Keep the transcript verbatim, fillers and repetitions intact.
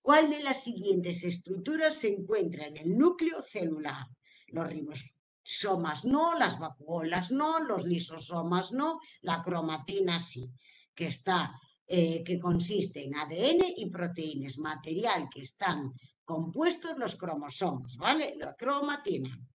¿Cuál de las siguientes estructuras se encuentra en el núcleo celular? Los ribosomas no, las vacuolas no, los lisosomas no, la cromatina sí, que está, eh, que consiste en A D N y proteínas, material que están compuestos los cromosomas, ¿vale? La cromatina.